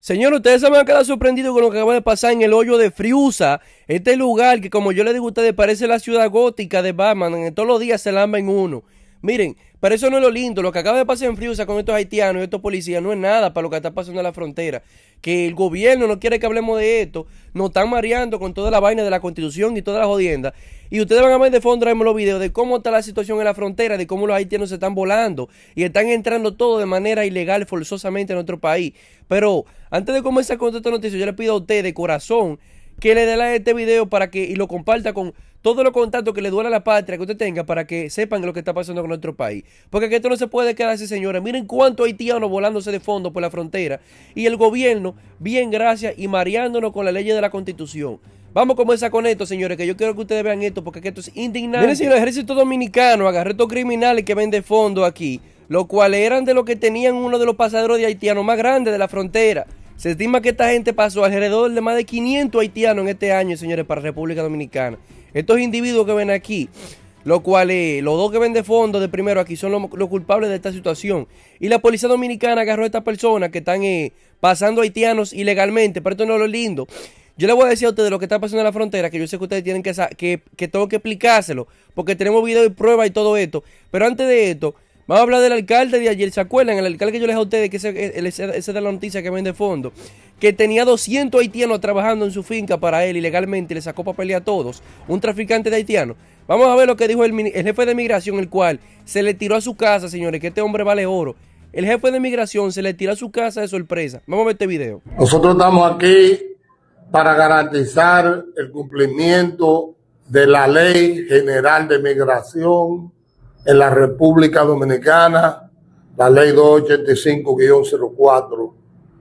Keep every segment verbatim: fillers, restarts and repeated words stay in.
Señor, ustedes se van a quedar sorprendidos con lo que acaba de pasar en el hoyo de Friusa. Este lugar que, como yo les digo a ustedes, parece la ciudad gótica de Batman. En todos los días se lamben uno. Miren, pero eso no es lo lindo. Lo que acaba de pasar en Friusa con estos haitianos y estos policías no es nada para lo que está pasando en la frontera. Que el gobierno no quiere que hablemos de esto. Nos están mareando con toda la vaina de la Constitución y toda la jodienda. Y ustedes van a ver de fondo ahora mismo los videos de cómo está la situación en la frontera, de cómo los haitianos se están volando y están entrando todo de manera ilegal, forzosamente en nuestro país. Pero antes de comenzar con esta noticia, yo le pido a usted de corazón que le dé like a este video para que y lo comparta con todos los contactos que le duele a la patria que usted tenga, para que sepan lo que está pasando con nuestro país. Porque que esto no se puede quedar así, señores. Miren cuántos haitianos volándose de fondo por la frontera y el gobierno, bien gracias, y mareándonos con la ley de la Constitución. Vamos a comenzar con esto, señores, que yo quiero que ustedes vean esto, porque esto es indignante. Miren, señores, el ejército dominicano agarró estos criminales que ven de fondo aquí, los cuales eran de los que tenían uno de los pasaderos de haitianos más grandes de la frontera. Se estima que esta gente pasó alrededor de más de quinientos haitianos en este año, señores, para República Dominicana. Estos individuos que ven aquí, los cuales, los dos que ven de fondo de primero aquí son los, los culpables de esta situación. Y la policía dominicana agarró a estas personas que están eh, pasando haitianos ilegalmente, pero esto no es lo lindo. Yo les voy a decir a ustedes lo que está pasando en la frontera, que yo sé que ustedes tienen que, que, que tengo que explicárselo, porque tenemos video y prueba y todo esto. Pero antes de esto, vamos a hablar del alcalde de ayer. ¿Se acuerdan? El alcalde que yo les dije a ustedes, que ese, ese, ese de la noticia que ven de fondo, que tenía doscientos haitianos trabajando en su finca para él ilegalmente y le sacó papelía a todos. Un traficante de haitianos. Vamos a ver lo que dijo el, el jefe de migración, el cual se le tiró a su casa, señores, que este hombre vale oro. El jefe de migración se le tiró a su casa de sorpresa. Vamos a ver este video. Nosotros estamos aquí para garantizar el cumplimiento de la Ley General de Migración en la República Dominicana, la Ley doscientos ochenta y cinco guión cero cuatro.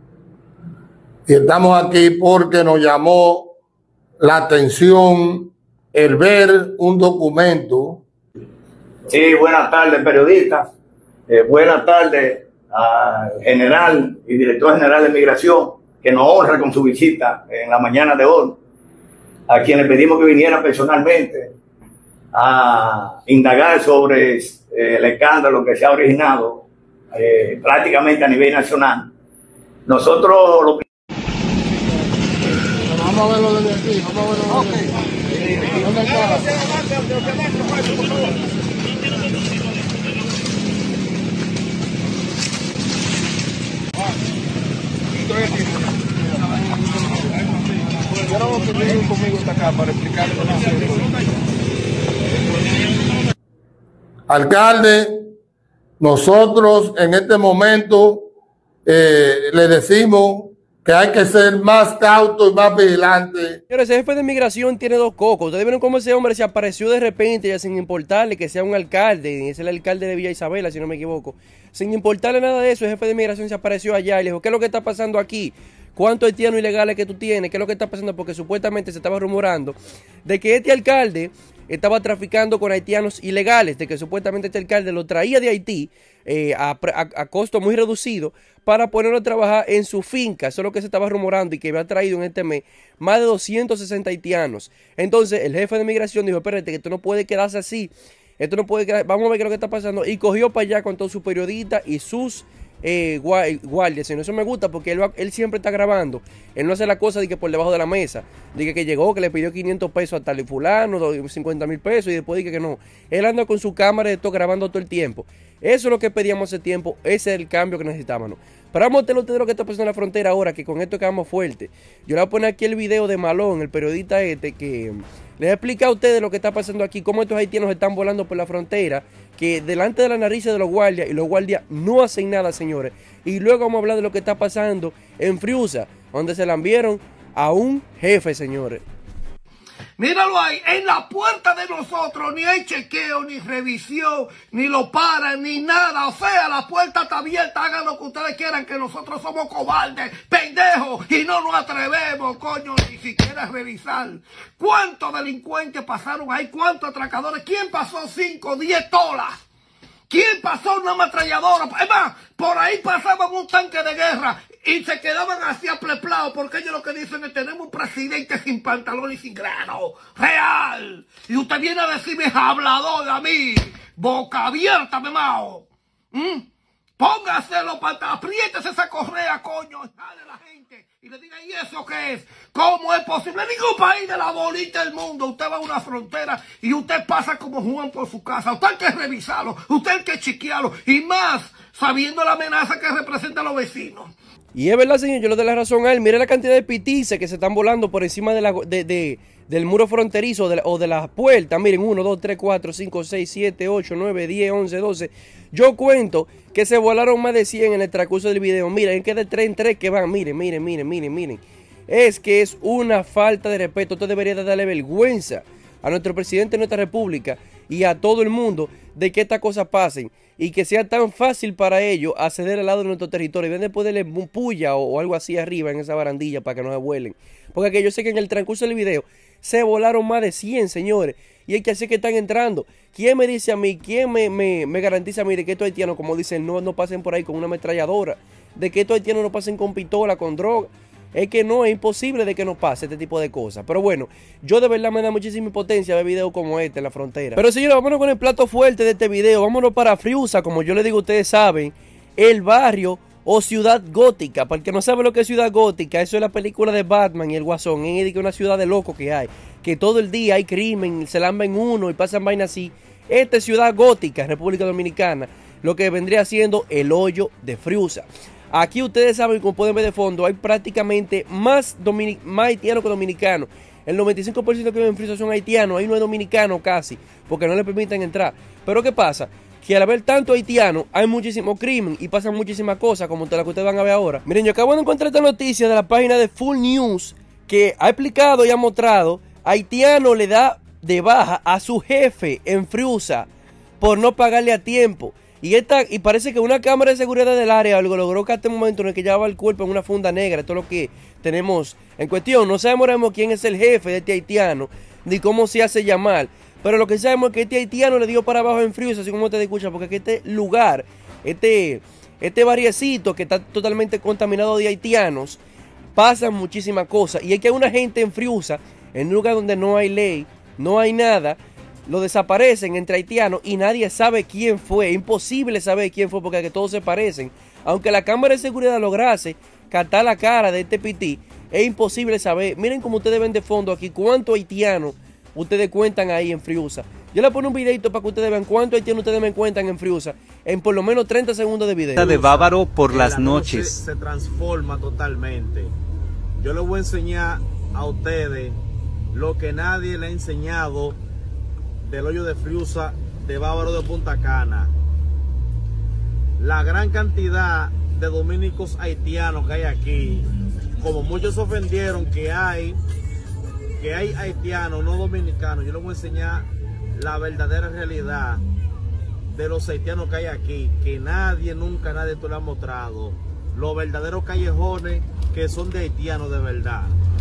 Y estamos aquí porque nos llamó la atención el ver un documento. Sí, buenas tardes, periodistas. Eh, buenas tardes al general y director general de Migración, que nos honra con su visita en la mañana de hoy, a quien le pedimos que viniera personalmente a indagar sobre eh, el escándalo que se ha originado eh, prácticamente a nivel nacional. Nosotros lo Vamos a verlo desde aquí, vamos a verlo desde aquí. ¿Dónde está? Quiero que vengan conmigo hasta acá para explicarle lo que hace. Alcalde, nosotros en este momento eh, le decimos que hay que ser más cauto y más vigilante. Señores, ese jefe de migración tiene dos cocos. Ustedes vieron cómo ese hombre se apareció de repente, ya sin importarle que sea un alcalde. Es el alcalde de Villa Isabela, si no me equivoco. Sin importarle nada de eso, el jefe de migración se apareció allá y le dijo, ¿qué es lo que está pasando aquí? ¿Cuántos haitianos ilegales que tú tienes? ¿Qué es lo que está pasando? Porque supuestamente se estaba rumorando de que este alcalde estaba traficando con haitianos ilegales, de que supuestamente este alcalde lo traía de Haití eh, a, a, a costo muy reducido para ponerlo a trabajar en su finca. Eso es lo que se estaba rumorando y que había traído en este mes más de doscientos sesenta haitianos. Entonces el jefe de migración dijo, espérate, que esto no puede quedarse así. Esto no puede quedar, vamos a ver qué es lo que está pasando. Y cogió para allá con todos sus periodistas y sus eh, guardias. Eso me gusta porque él, él siempre está grabando. Él no hace la cosa de que por debajo de la mesa. Dice que llegó, que le pidió quinientos pesos a tal y fulano, cincuenta mil pesos y después dice que no. Él anda con su cámara de todo grabando todo el tiempo. Eso es lo que pedíamos hace tiempo. Ese es el cambio que necesitábamos. Pero vamos a tener ustedes lo que está pasando en la frontera ahora, que con esto quedamos fuertes. Yo le voy a poner aquí el video de Malón, el periodista este, que les explica a ustedes lo que está pasando aquí, cómo estos haitianos están volando por la frontera, que delante de la nariz de los guardias, y los guardias no hacen nada, señores. Y luego vamos a hablar de lo que está pasando en Friusa, donde se lambieron a un jefe, señores. Míralo ahí, en la puerta de nosotros ni hay chequeo, ni revisión, ni lo paran, ni nada. O sea, la puerta está abierta, hagan lo que ustedes quieran, que nosotros somos cobardes, pendejos, y no nos atrevemos, coño, ni siquiera a revisar. ¿Cuántos delincuentes pasaron ahí? ¿Cuántos atracadores? ¿Quién pasó cinco, diez tolas? ¿Quién pasó una ametralladora? Es más, por ahí pasaban un tanque de guerra y se quedaban así apleplados porque ellos lo que dicen es tenemos un presidente sin pantalón y sin grano. Real. Y usted viene a decirme hablador a mí. Boca abierta, memao. ¿Mm? Póngase los pantalones, apriétese esa correa, coño. Dale la gente. y le diga, ¿y eso qué es? ¿Cómo es posible? En ningún país de la bolita del mundo usted va a una frontera y usted pasa como Juan por su casa. Usted hay que revisarlo, usted hay que chequearlo, y más sabiendo la amenaza que representan los vecinos. Y es verdad, señor, yo le doy la razón a él. Mire la cantidad de pitices que se están volando por encima de la, de, de, del muro fronterizo de la, o de las puertas. Miren, uno, dos, tres, cuatro, cinco, seis, siete, ocho, nueve, diez, once, doce. Yo cuento que se volaron más de cien en el transcurso del video. Miren, es que de tres en tres que van. Miren, miren, miren, miren, miren. Es que es una falta de respeto. Esto debería de darle vergüenza a nuestro presidente de nuestra república y a todo el mundo de que estas cosas pasen y que sea tan fácil para ellos acceder al lado de nuestro territorio y ven de ponerle un puya o, o algo así arriba en esa barandilla para que no se vuelen. Porque que yo sé que en el transcurso del video se volaron más de cien, señores, y hay que hacer que están entrando. ¿Quién me dice a mí, quién me, me, me garantiza a mí de que estos haitianos, como dicen, no, no pasen por ahí con una ametralladora, de que estos haitianos no pasen con pistola, con droga? Es que no, es imposible de que no pase este tipo de cosas. Pero bueno, yo de verdad me da muchísima impotencia ver videos como este en la frontera. Pero señores, vámonos con el plato fuerte de este video. Vámonos para Friusa, como yo le digo, ustedes saben, el barrio o ciudad gótica. Para el que no sabe lo que es ciudad gótica, eso es la película de Batman y el Guasón. Es una ciudad de loco que hay, que todo el día hay crimen, se lamben uno y pasan vainas así. Esta es ciudad gótica, República Dominicana, lo que vendría siendo el hoyo de Friusa. Aquí ustedes saben, como pueden ver de fondo, hay prácticamente más, más haitianos que dominicanos. El noventa y cinco por ciento que viven en Friusa son haitianos, ahí no hay dominicanos casi, porque no les permiten entrar. Pero ¿qué pasa? Que al haber tanto haitiano, hay muchísimo crimen y pasan muchísimas cosas, como la que ustedes van a ver ahora. Miren, yo acabo de encontrar esta noticia de la página de Full News, que ha explicado y ha mostrado, haitiano le da de baja a su jefe en Friusa por no pagarle a tiempo. Y esta y parece que una cámara de seguridad del área lo logró que hasta el momento en el que llevaba el cuerpo en una funda negra. Esto es lo que tenemos en cuestión. No sabemos quién es el jefe de este haitiano, ni cómo se hace llamar. Pero lo que sabemos es que este haitiano le dio para abajo en Friusa, así como ustedes escuchan, porque este lugar, este, este barriecito que está totalmente contaminado de haitianos, pasan muchísimas cosas. Y es que hay una gente en Friusa, en un lugar donde no hay ley, no hay nada, lo desaparecen entre haitianos y nadie sabe quién fue. Es imposible saber quién fue porque todos se parecen. Aunque la cámara de seguridad lograse captar la cara de este pití, es imposible saber. Miren como ustedes ven de fondo aquí cuántos haitianos ustedes cuentan ahí en Friusa. Yo le pongo un videito para que ustedes vean cuántos haitianos ustedes me cuentan en Friusa en por lo menos treinta segundos de video. De Bávaro por las la noches. Noche se transforma totalmente. Yo les voy a enseñar a ustedes lo que nadie le ha enseñado del hoyo de Friusa de Bávaro de Punta Cana. La gran cantidad de dominicos haitianos que hay aquí, como muchos ofendieron que hay que hay haitianos no dominicanos, yo les voy a enseñar la verdadera realidad de los haitianos que hay aquí, que nadie, nunca nadie te lo ha mostrado, los verdaderos callejones que son de haitianos de verdad,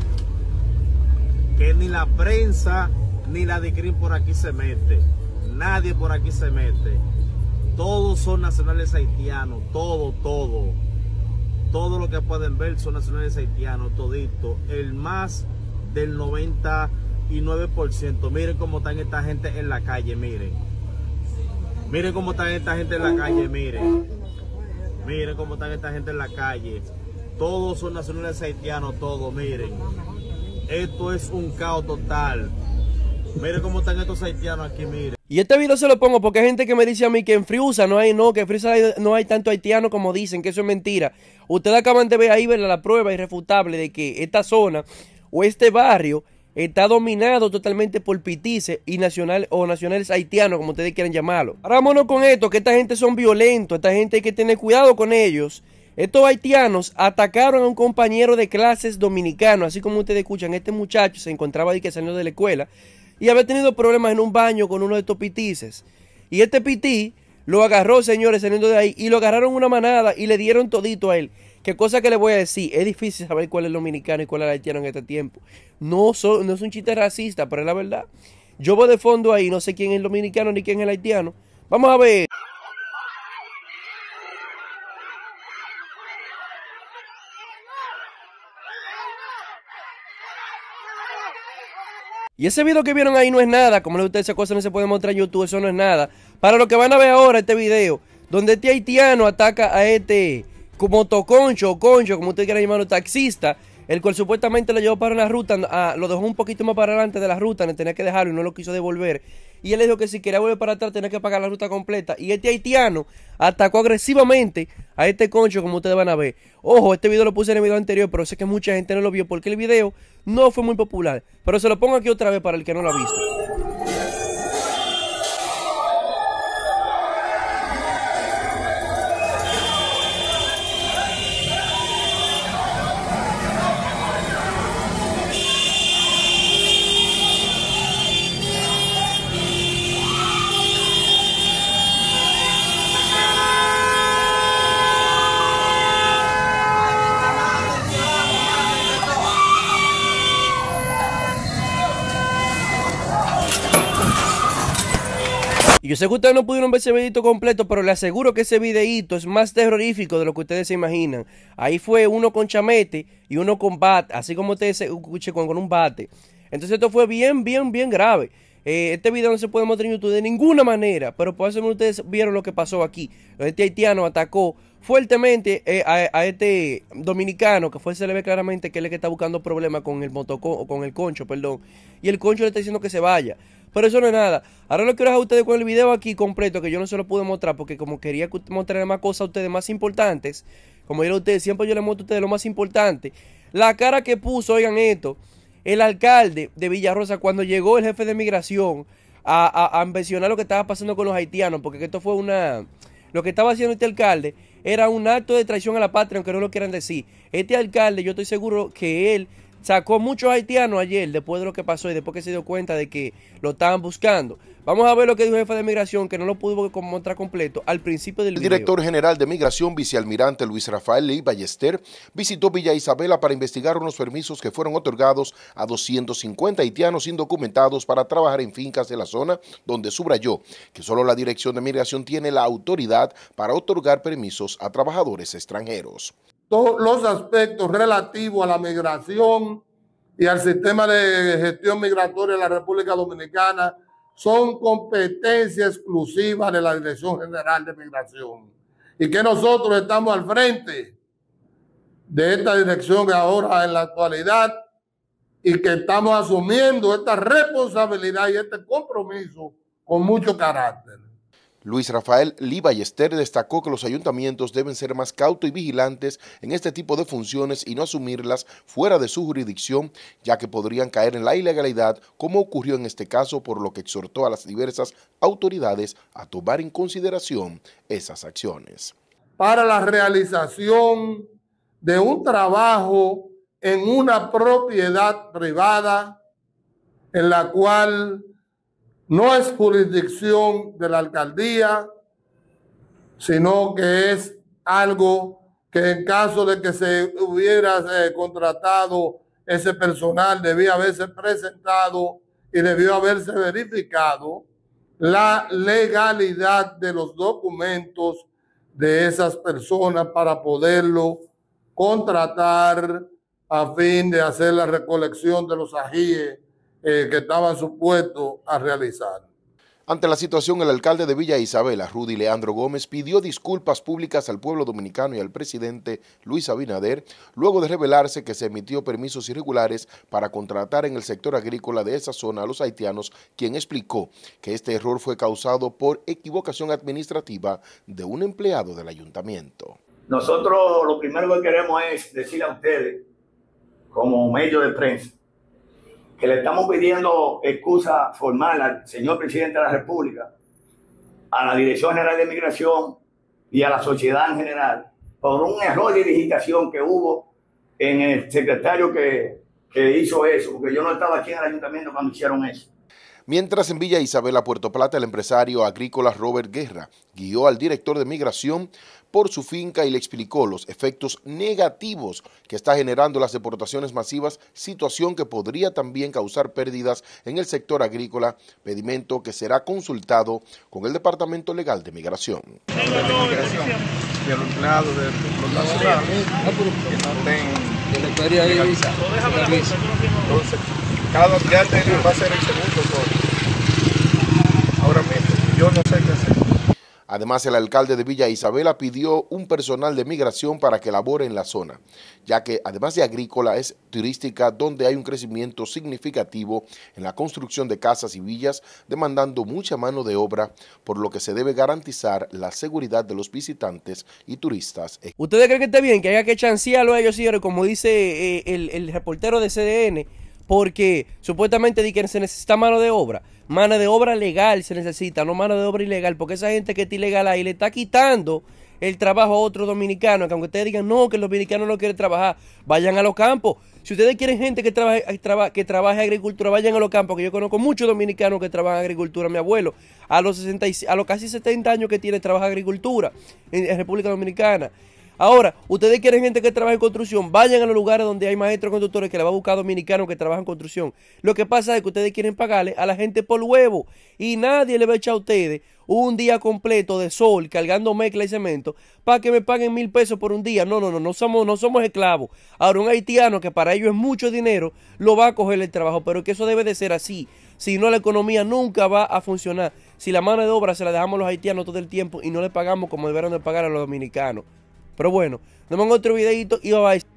que ni la prensa ni la D I C R I M por aquí se mete, nadie por aquí se mete, todos son nacionales haitianos, todo, todo, todo lo que pueden ver son nacionales haitianos, todito, el más del noventa y nueve por ciento. Miren cómo están esta gente en la calle, miren, miren cómo están esta gente en la calle, miren, miren cómo están esta gente en la calle, todos son nacionales haitianos, todos, miren, esto es un caos total. Miren cómo están estos haitianos aquí, miren. Y este video se lo pongo porque hay gente que me dice a mí que en Friusa no hay, no, que en Friusa hay, no hay tanto haitiano como dicen, que eso es mentira. Ustedes acaban de ver ahí, ver la prueba irrefutable de que esta zona o este barrio está dominado totalmente por pitices y nacional o nacionales haitianos, como ustedes quieran llamarlo. Ahora vámonos con esto, que esta gente son violentos, esta gente hay que tener cuidado con ellos. Estos haitianos atacaron a un compañero de clases dominicano, así como ustedes escuchan, este muchacho se encontraba ahí que salió de la escuela y había tenido problemas en un baño con uno de estos pitices. Y este pití lo agarró, señores, saliendo de ahí, y lo agarraron una manada y le dieron todito a él. Qué cosa que le voy a decir, es difícil saber cuál es el dominicano y cuál es el haitiano en este tiempo. No, so, no es un chiste racista, pero es la verdad. Yo voy de fondo ahí, no sé quién es el dominicano ni quién es el haitiano. Vamos a ver. Y ese video que vieron ahí no es nada, como le gusta esa cosa no se puede mostrar en YouTube, eso no es nada. Para lo que van a ver ahora este video, donde este haitiano ataca a este como toconcho o concho, como ustedes quieran llamarlo, taxista, el cual supuestamente lo llevó para la ruta, a, lo dejó un poquito más para adelante de la ruta, tenía que dejarlo y no lo quiso devolver. Y él le dijo que si quería volver para atrás tenía que pagar la ruta completa. Y este haitiano atacó agresivamente a este concho, como ustedes van a ver. Ojo, este video lo puse en el video anterior, pero sé que mucha gente no lo vio porque el video no fue muy popular. Pero se lo pongo aquí otra vez para el que no lo ha visto. Y yo sé que ustedes no pudieron ver ese videito completo, pero les aseguro que ese videito es más terrorífico de lo que ustedes se imaginan. Ahí fue uno con chamete y uno con bate, así como ustedes se escuchen con, con un bate. Entonces esto fue bien, bien, bien grave. Eh, este video no se puede mostrar en YouTube de ninguna manera, pero por eso ustedes vieron lo que pasó aquí. Este haitiano atacó fuertemente eh, a, a este dominicano, que fue, se le ve claramente que él es el que está buscando problemas con el motocon, con el concho, perdón. Y el concho le está diciendo que se vaya. Pero eso no es nada. Ahora lo quiero dejar a ustedes con el video aquí completo, que yo no se lo pude mostrar porque como quería mostrar más cosas a ustedes más importantes, como yo a ustedes, siempre yo les muestro a ustedes lo más importante. La cara que puso, oigan esto, el alcalde de Villarrosa cuando llegó el jefe de migración a, a, a mencionar lo que estaba pasando con los haitianos, porque esto fue una... Lo que estaba haciendo este alcalde era un acto de traición a la patria, aunque no lo quieran decir. Este alcalde, yo estoy seguro que él sacó muchos haitianos ayer, después de lo que pasó y después que se dio cuenta de que lo estaban buscando. Vamos a ver lo que dijo el jefe de migración, que no lo pudo mostrar completo al principio del video. El director general de migración, vicealmirante Luis Rafael Lee Ballester, visitó Villa Isabela para investigar unos permisos que fueron otorgados a doscientos cincuenta haitianos indocumentados para trabajar en fincas de la zona, donde subrayó que solo la dirección de migración tiene la autoridad para otorgar permisos a trabajadores extranjeros. Todos los aspectos relativos a la migración y al sistema de gestión migratoria de la República Dominicana son competencia exclusiva de la Dirección General de Migración y que nosotros estamos al frente de esta dirección ahora en la actualidad y que estamos asumiendo esta responsabilidad y este compromiso con mucho carácter. Luis Rafael Lee Ballester destacó que los ayuntamientos deben ser más cautos y vigilantes en este tipo de funciones y no asumirlas fuera de su jurisdicción, ya que podrían caer en la ilegalidad, como ocurrió en este caso, por lo que exhortó a las diversas autoridades a tomar en consideración esas acciones. Para la realización de un trabajo en una propiedad privada en la cual no es jurisdicción de la alcaldía, sino que es algo que en caso de que se hubiera eh, contratado ese personal debía haberse presentado y debió haberse verificado la legalidad de los documentos de esas personas para poderlo contratar a fin de hacer la recolección de los ajíes Eh, que estaban supuestos a realizar. Ante la situación, el alcalde de Villa Isabela, Rudy Leandro Gómez, pidió disculpas públicas al pueblo dominicano y al presidente Luis Abinader, luego de revelarse que se emitió permisos irregulares para contratar en el sector agrícola de esa zona a los haitianos, quien explicó que este error fue causado por equivocación administrativa de un empleado del ayuntamiento. Nosotros lo primero que queremos es decirle a ustedes, como medio de prensa, que le estamos pidiendo excusa formal al señor presidente de la República, a la Dirección General de Migración y a la sociedad en general por un error de digitación que hubo en el secretario que, que hizo eso, porque yo no estaba aquí en el ayuntamiento cuando hicieron eso. Mientras en Villa Isabela, Puerto Plata, el empresario agrícola Robert Guerra guió al director de migración por su finca y le explicó los efectos negativos que está generando las deportaciones masivas, situación que podría también causar pérdidas en el sector agrícola, pedimento que será consultado con el Departamento Legal de Migración. Y el empleado de los nacionales que no tengan visa. Entonces, cada día va a ser el segundo solo. Ahora mismo, yo no sé qué hacer. Además, el alcalde de Villa Isabela pidió un personal de migración para que labore en la zona, ya que además de agrícola es turística, donde hay un crecimiento significativo en la construcción de casas y villas, demandando mucha mano de obra, por lo que se debe garantizar la seguridad de los visitantes y turistas. ¿Ustedes creen que está bien que haya que chancearlo a ellos, señores, como dice eh, el, el reportero de C D N? Porque supuestamente di que se necesita mano de obra. Mano de obra legal se necesita, no mano de obra ilegal, porque esa gente que está ilegal ahí le está quitando el trabajo a otros dominicanos, que aunque ustedes digan no, que los dominicanos no quieren trabajar, vayan a los campos. Si ustedes quieren gente que trabaje, que trabaje agricultura, vayan a los campos, que yo conozco muchos dominicanos que trabajan agricultura. Mi abuelo, a los, sesenta, a los casi setenta años que tiene, trabaja agricultura en, en República Dominicana. Ahora, ustedes quieren gente que trabaje en construcción, vayan a los lugares donde hay maestros constructores que le va a buscar dominicanos que trabajan en construcción. Lo que pasa es que ustedes quieren pagarle a la gente por huevo y nadie le va a echar a ustedes un día completo de sol cargando mezcla y cemento para que me paguen mil pesos por un día. No, no, no, no somos, no somos esclavos. Ahora, un haitiano que para ellos es mucho dinero, lo va a coger el trabajo, pero que eso debe de ser así. Si no, la economía nunca va a funcionar. Si la mano de obra se la dejamos a los haitianos todo el tiempo y no le pagamos como deberían de pagar a los dominicanos. Pero bueno, nos vemos en otro videito y bye bye.